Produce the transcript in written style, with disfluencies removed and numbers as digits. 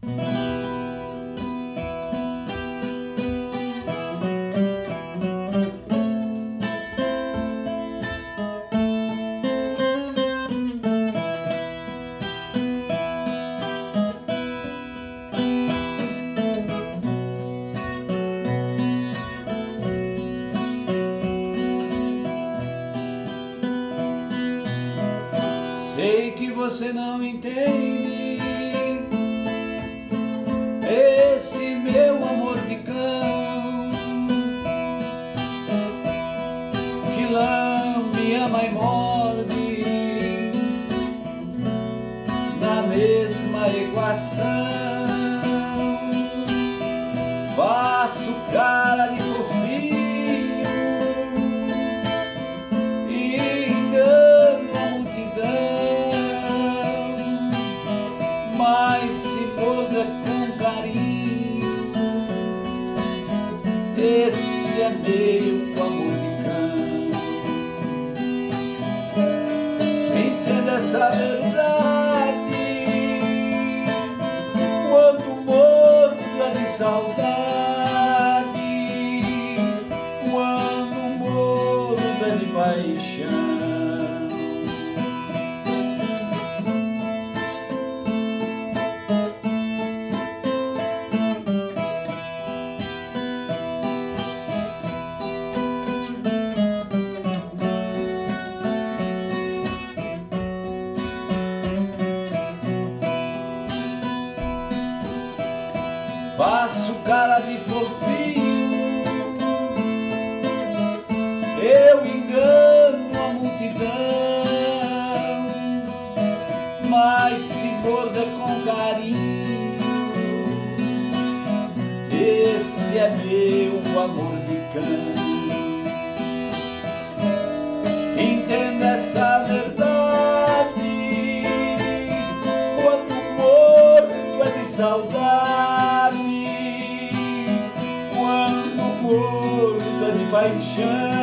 Sei que você não entende esse meu amor de cão, que lambe, ama e morde na mesma equação. Faço cara de fofinho e engano a multidão, mas se morda com carinho, esse é meu amor de cão. Entenda essa verdade, quando mordo é de saudade, quando mordo é de paixão. Faço cara de fofinho, eu engano a multidão, mas se morda com carinho, esse é meu amor de cão. Entenda essa verdade, quando mordo é de saudade, quando mordo é de paixão.